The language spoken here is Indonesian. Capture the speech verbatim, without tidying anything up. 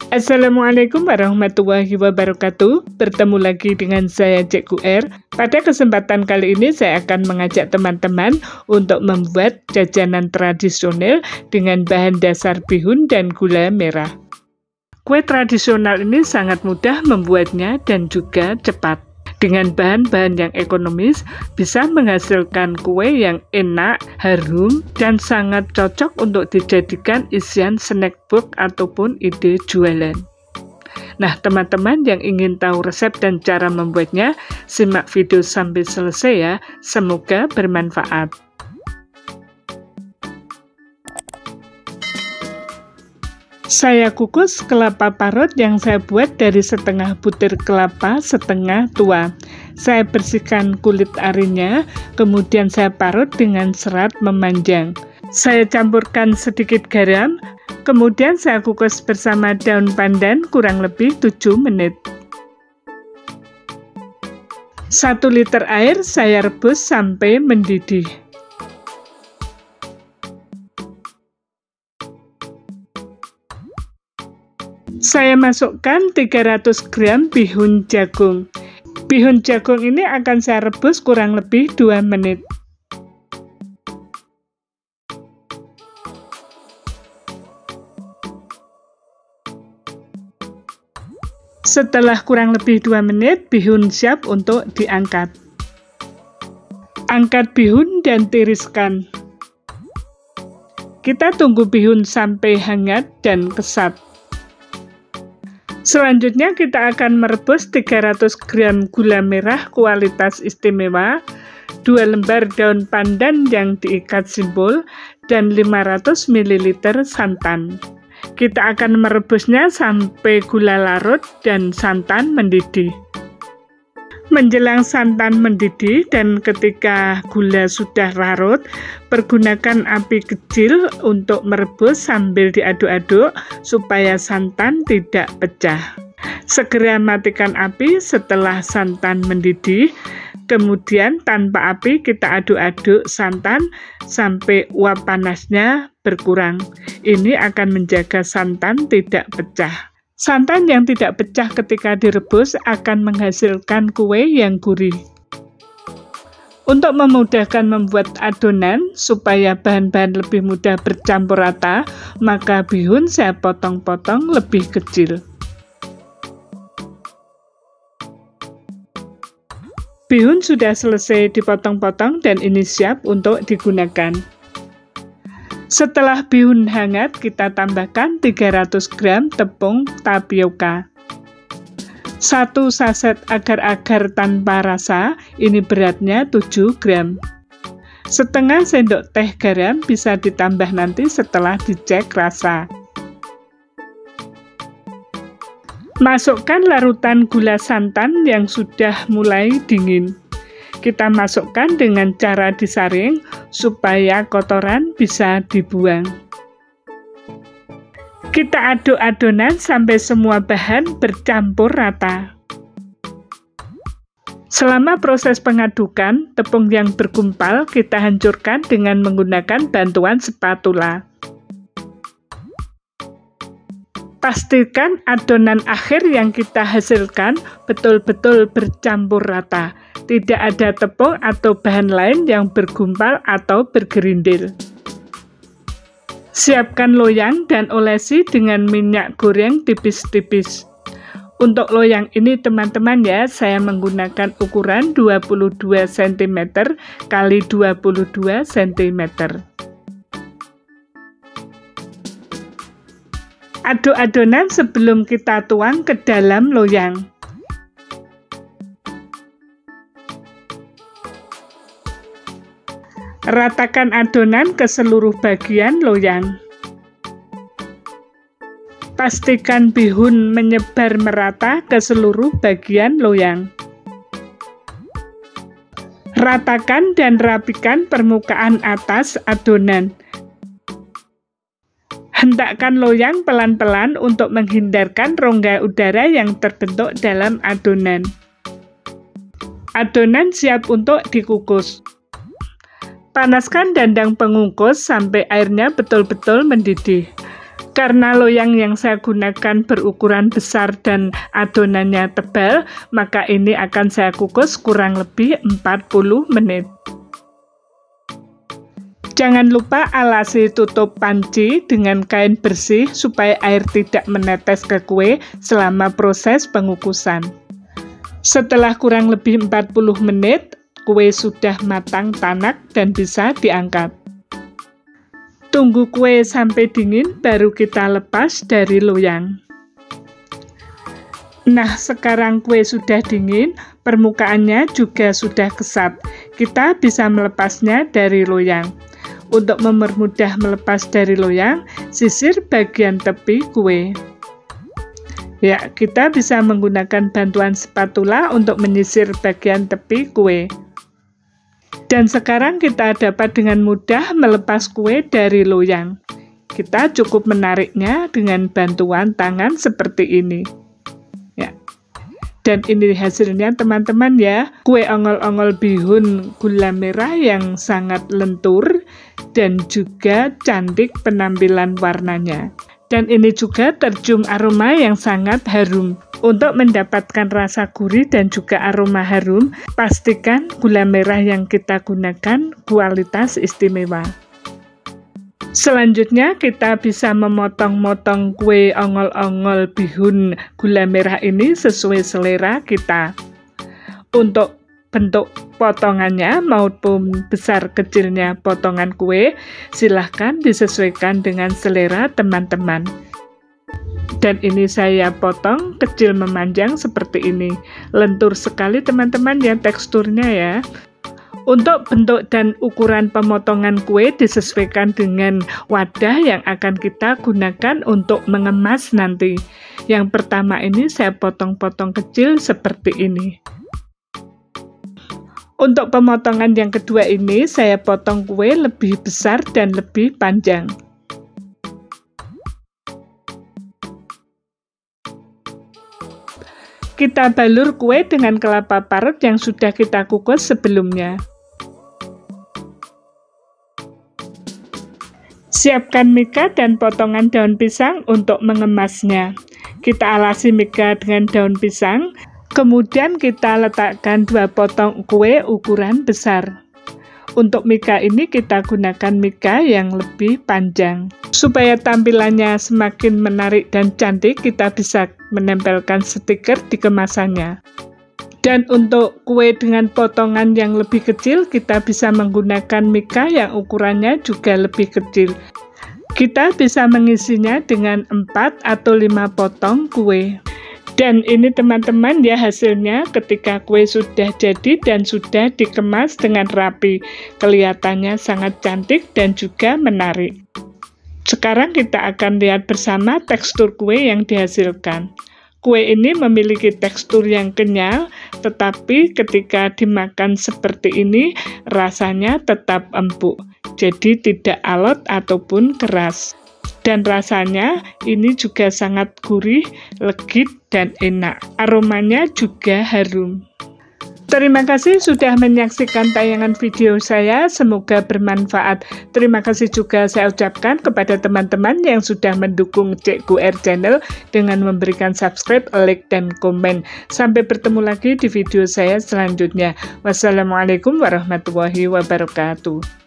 Assalamualaikum warahmatullahi wabarakatuh. Bertemu lagi dengan saya Cikgu R. Pada kesempatan kali ini saya akan mengajak teman-teman untuk membuat jajanan tradisional dengan bahan dasar bihun dan gula merah. Kue tradisional ini sangat mudah membuatnya dan juga cepat. Dengan bahan-bahan yang ekonomis, bisa menghasilkan kue yang enak, harum, dan sangat cocok untuk dijadikan isian snack box ataupun ide jualan. Nah, teman-teman yang ingin tahu resep dan cara membuatnya, simak video sampai selesai ya. Semoga bermanfaat. Saya kukus kelapa parut yang saya buat dari setengah butir kelapa setengah tua. Saya bersihkan kulit arinya, kemudian saya parut dengan serat memanjang. Saya campurkan sedikit garam, kemudian saya kukus bersama daun pandan kurang lebih tujuh menit. satu liter air saya rebus sampai mendidih. Saya masukkan tiga ratus gram bihun jagung. Bihun jagung ini akan saya rebus kurang lebih dua menit. Setelah kurang lebih dua menit, bihun siap untuk diangkat. Angkat bihun dan tiriskan. Kita tunggu bihun sampai hangat dan kesat. Selanjutnya kita akan merebus tiga ratus gram gula merah kualitas istimewa, dua lembar daun pandan yang diikat simpul, dan lima ratus mililiter santan. Kita akan merebusnya sampai gula larut dan santan mendidih. Menjelang santan mendidih dan ketika gula sudah larut, pergunakan api kecil untuk merebus sambil diaduk-aduk supaya santan tidak pecah. Segera matikan api setelah santan mendidih, kemudian tanpa api kita aduk-aduk santan sampai uap panasnya berkurang. Ini akan menjaga santan tidak pecah. Santan yang tidak pecah ketika direbus akan menghasilkan kue yang gurih. Untuk memudahkan membuat adonan, supaya bahan-bahan lebih mudah bercampur rata, maka bihun saya potong-potong lebih kecil. Bihun sudah selesai dipotong-potong dan ini siap untuk digunakan. Setelah bihun hangat, kita tambahkan tiga ratus gram tepung tapioka. satu saset agar-agar tanpa rasa, ini beratnya tujuh gram. Setengah sendok teh garam bisa ditambah nanti setelah dicek rasa. Masukkan larutan gula santan yang sudah mulai dingin. Kita masukkan dengan cara disaring supaya kotoran bisa dibuang. Kita aduk adonan sampai semua bahan bercampur rata. Selama proses pengadukan, tepung yang bergumpal kita hancurkan dengan menggunakan bantuan spatula. Pastikan adonan akhir yang kita hasilkan betul-betul bercampur rata. Tidak ada tepung atau bahan lain yang bergumpal atau bergerindil. Siapkan loyang dan olesi dengan minyak goreng tipis-tipis. Untuk loyang ini teman-teman ya, saya menggunakan ukuran dua puluh dua sentimeter kali dua puluh dua sentimeter. Aduk adonan sebelum kita tuang ke dalam loyang. Ratakan adonan ke seluruh bagian loyang. Pastikan bihun menyebar merata ke seluruh bagian loyang. Ratakan dan rapikan permukaan atas adonan. Hentakkan loyang pelan-pelan untuk menghindarkan rongga udara yang terbentuk dalam adonan. Adonan siap untuk dikukus. Panaskan dandang pengukus sampai airnya betul-betul mendidih. Karena loyang yang saya gunakan berukuran besar dan adonannya tebal, maka ini akan saya kukus kurang lebih empat puluh menit. Jangan lupa alasi tutup panci dengan kain bersih supaya air tidak menetes ke kue selama proses pengukusan. Setelah kurang lebih empat puluh menit, kue sudah matang tanak dan bisa diangkat. Tunggu kue sampai dingin, baru kita lepas dari loyang. Nah, sekarang kue sudah dingin, permukaannya juga sudah kesat. Kita bisa melepasnya dari loyang. Untuk mempermudah melepas dari loyang, sisir bagian tepi kue. Ya, kita bisa menggunakan bantuan spatula untuk menyisir bagian tepi kue. Dan sekarang kita dapat dengan mudah melepas kue dari loyang. Kita cukup menariknya dengan bantuan tangan seperti ini. Ya. Dan ini hasilnya teman-teman ya. Kue ongol-ongol bihun gula merah yang sangat lentur dan juga cantik penampilan warnanya. Dan ini juga tercium aroma yang sangat harum. Untuk mendapatkan rasa gurih dan juga aroma harum, pastikan gula merah yang kita gunakan kualitas istimewa. Selanjutnya kita bisa memotong-motong kue ongol-ongol bihun gula merah ini sesuai selera kita. Untuk bentuk potongannya maupun besar kecilnya potongan kue, silahkan disesuaikan dengan selera teman-teman. Dan ini saya potong kecil memanjang seperti ini. Lentur sekali teman-teman ya teksturnya ya. Untuk bentuk dan ukuran pemotongan kue disesuaikan dengan wadah yang akan kita gunakan untuk mengemas nanti. Yang pertama ini saya potong-potong kecil seperti ini. Untuk pemotongan yang kedua ini saya potong kue lebih besar dan lebih panjang. Kita balur kue dengan kelapa parut yang sudah kita kukus sebelumnya. Siapkan mika dan potongan daun pisang untuk mengemasnya. Kita alasi mika dengan daun pisang, kemudian kita letakkan dua potong kue ukuran besar. Untuk mika ini kita gunakan mika yang lebih panjang. Supaya tampilannya semakin menarik dan cantik, kita bisa menempelkan stiker di kemasannya. Dan untuk kue dengan potongan yang lebih kecil, kita bisa menggunakan mika yang ukurannya juga lebih kecil. Kita bisa mengisinya dengan empat atau lima potong kue. Dan ini teman-teman ya hasilnya ketika kue sudah jadi dan sudah dikemas dengan rapi. Kelihatannya sangat cantik dan juga menarik. Sekarang kita akan lihat bersama tekstur kue yang dihasilkan. Kue ini memiliki tekstur yang kenyal, tetapi ketika dimakan seperti ini, rasanya tetap empuk. Jadi tidak alot ataupun keras. Dan rasanya ini juga sangat gurih, legit, dan enak. Aromanya juga harum. Terima kasih sudah menyaksikan tayangan video saya, semoga bermanfaat. Terima kasih juga saya ucapkan kepada teman-teman yang sudah mendukung Cikgu R Channel dengan memberikan subscribe, like, dan komen. Sampai bertemu lagi di video saya selanjutnya. Wassalamualaikum warahmatullahi wabarakatuh.